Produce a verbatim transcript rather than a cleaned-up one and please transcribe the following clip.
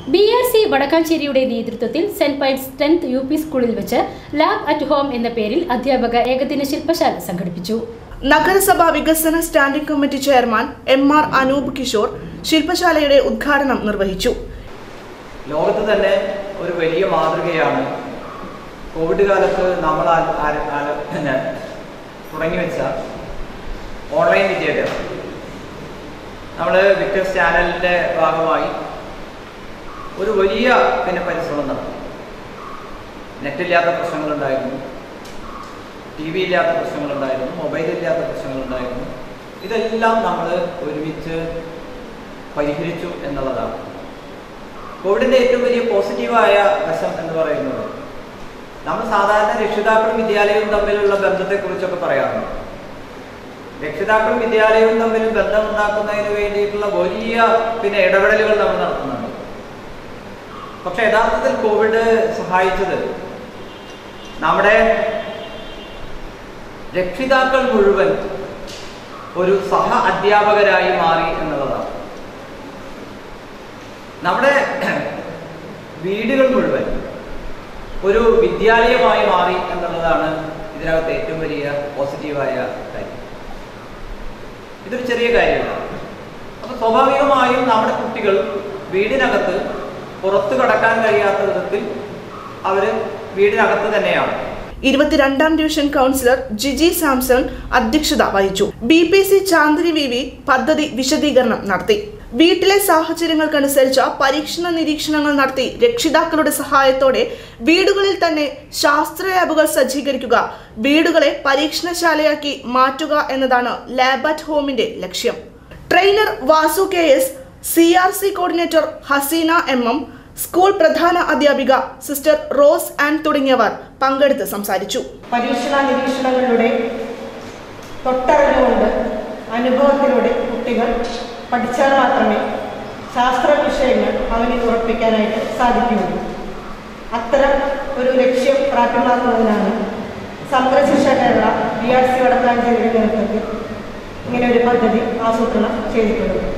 B R C വടക്കാഞ്ചേരിയുടെ നേതൃത്വത്തിൽ Saint Pius tenth U P സ്കൂളിൽ വെച്ച് ലാബ് അറ്റ് ഹോം എന്ന പേരിൽ അധ്യാപക ഏകദിന ശില്പശാല സംഘടിപ്പിച്ചു. നഗരസഭാ വികസന standing committee chairman M R Anoop Kishore ശില്പശാലയുടെ ഉദ്ഘാടനം നിർവഹിച്ചു. ലോകത്ത് തന്നെ ഒരു വലിയ മാതൃകയാണ് കോവിഡ് കാലത്ത് നമ്മൾ തുടങ്ങി വെച്ച ഓൺലൈൻ വിദ്യാഭ്യാസം. നമ്മൾ വിക്ടേഴ്സ് ചാനലിൻ്റെ ഭാഗമായി ഒരു വലിയ പിന്നെ പരിശ്രമം നടത്തി. നെറ്റില്ലാത്ത പ്രശ്നങ്ങളുണ്ടായിരുന്നു, ടി വി ഇല്ലാത്ത പ്രശ്നങ്ങളുണ്ടായിരുന്നു, മൊബൈലില്ലാത്ത പ്രശ്നങ്ങളുണ്ടായിരുന്നു. ഇതെല്ലാം നമ്മൾ ഒരുമിച്ച് പരിഹരിച്ചു എന്നുള്ളതാണ്. കോവിഡിൻ്റെ ഏറ്റവും വലിയ പോസിറ്റീവായ വശം എന്ന് പറയുന്നത് നമ്മൾ സാധാരണ രക്ഷിതാക്കളും വിദ്യാലയവും തമ്മിലുള്ള ബന്ധത്തെക്കുറിച്ചൊക്കെ പറയാറുണ്ട്. രക്ഷിതാക്കളും വിദ്യാലയവും തമ്മിൽ ബന്ധമുണ്ടാക്കുന്നതിന് വേണ്ടിയിട്ടുള്ള വലിയ പിന്നെ ഇടപെടലുകൾ നമ്മൾ നടത്തുന്നുണ്ട്. പക്ഷെ യഥാർത്ഥത്തിൽ കോവിഡ് സഹായിച്ചത് നമ്മുടെ രക്ഷിതാക്കൾ മുഴുവൻ ഒരു സഹ അധ്യാപകരായി മാറി എന്നുള്ളതാണ്. നമ്മുടെ വീടുകൾ മുഴുവൻ ഒരു വിദ്യാലയമായി മാറി എന്നുള്ളതാണ് ഇതിനകത്ത് ഏറ്റവും വലിയ പോസിറ്റീവായ കാര്യം. ഇതൊരു ചെറിയ കാര്യമാണ്. അപ്പൊ സ്വാഭാവികമായും നമ്മുടെ കുട്ടികൾ വീടിനകത്ത് പുറത്തു കടക്കാൻ കഴിയാത്ത വിധത്തിൽ അവര് വീടിനകത്ത് തന്നെയാണ്. ഇരുപത്തിരണ്ടാം ഡിവിഷൻ കൗൺസിലർ ജിജി സാംസൺ അധ്യക്ഷത വഹിച്ചു. B P C Chandri V V പദ്ധതി വിശദീകരണം നടത്തി. വീട്ടിലെ സാഹചര്യങ്ങൾക്കനുസരിച്ച് പരീക്ഷണ നിരീക്ഷണങ്ങൾ നടത്തി രക്ഷിതാക്കളുടെ സഹായത്തോടെ വീടുകളിൽ തന്നെ ശാസ്ത്ര ലാബുകൾ സജ്ജീകരിക്കുക, വീടുകളെ പരീക്ഷണശാലയാക്കി മാറ്റുക എന്നതാണ് ലാബ് അറ്റ് ഹോമിന്റെ ലക്ഷ്യം. Trainer Vasu K S, C R C coordinator Haseena M M, school പ്രധാന അധ്യാപിക സിസ്റ്റർ റോസ് ആൻഡ് തുടങ്ങിയവർ പങ്കെടുത്ത് സംസാരിച്ചു. പരീക്ഷണ നിരീക്ഷണങ്ങളിലൂടെ തൊട്ടറിഞ്ഞുകൊണ്ട് അനുഭവത്തിലൂടെ കുട്ടികൾ പഠിച്ചാൽ മാത്രമേ ശാസ്ത്ര വിഷയങ്ങൾ അവനിൽ ഉറപ്പിക്കാനായിട്ട് സാധിക്കുകയുള്ളൂ. അത്തരം ഒരു ലക്ഷ്യം പ്രാപ്യമാക്കുന്നതിനാണ് Samagra Shiksha Kerala B R C വടക്കാഞ്ചേരിയുടെ നേതൃത്വത്തിൽ ഇങ്ങനെ ഒരു പദ്ധതി ആസൂത്രണം ചെയ്തിട്ടുള്ളത്.